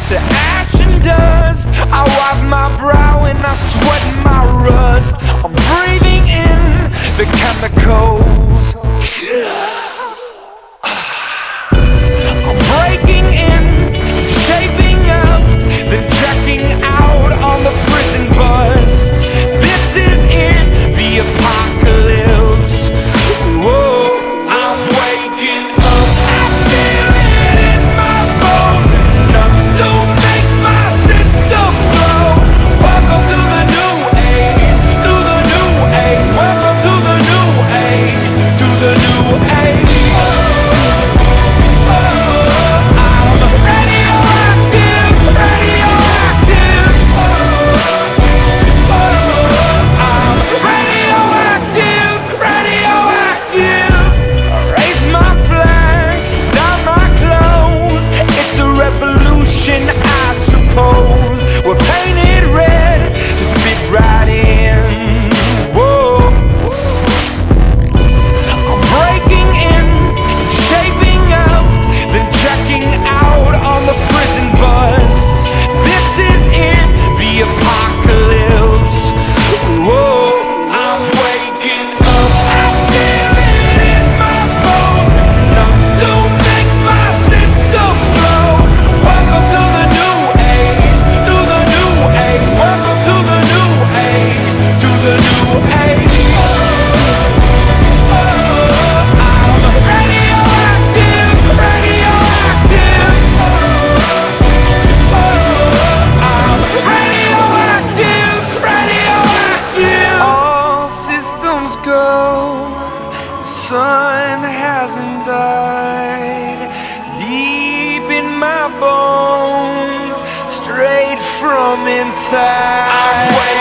to ash and dust. I wipe my brow and I sweat my rust. I'm breathing in the chemicals. I'm breaking in, shaping up, then checking out on the prison bus. This is it, the apocalypse. Whoa, I'm waking up, I feel it in my bones. Enough to make my system blow. Welcome to the new age, to the new age. Welcome to the new age, to the new age. I suppose we're painted red to fit right in. Whoa. I'm breaking in, shaping up, then checking out on the prison bus. This is it, the apocalypse. Whoa. I'm waking up, I feel it in my bones. Enough to make my system blow. Welcome to the new age, to the new age. Welcome to the new age, to the new age. I'm radioactive, radioactive. I'm radioactive, radioactive. All systems go, the sun hasn't died. Deep in my bones, straight from inside.